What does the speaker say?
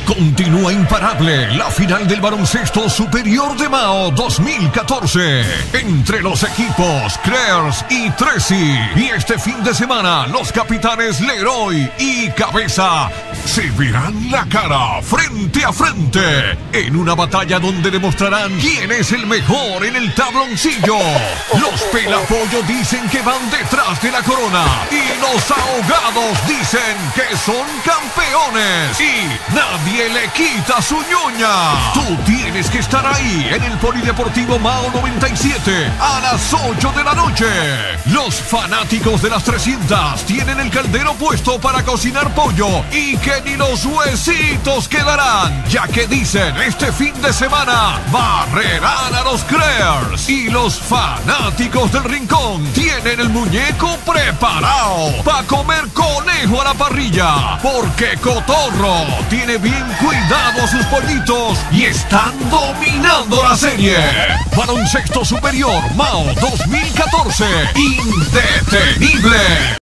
Continúa imparable la final del baloncesto superior de Mao 2014 entre los equipos Creers y Tracy. Y este fin de semana los capitanes Leroy y Cabeza se verán la cara frente a frente en una batalla donde demostrarán quién es el mejor en el tabloncillo. Los pelapollos dicen que van detrás de la corona y los ahogados dicen que son campeones y nadie le quita su ñoña. Tú tienes que estar ahí en el Polideportivo Mao 97 a las 8 de la noche. Los fanáticos de las 300 tienen el caldero puesto para cocinar pollo y que ni los huesitos quedarán, ya que dicen este fin de semana barrerán a los Creers. Y los fanáticos del Rincón tienen el muñeco preparado para comer conejo a la parrilla, porque Cotorro tiene bien cuidado sus pollitos y están dominando la serie. Baloncesto Superior Mao 2014, indetenible.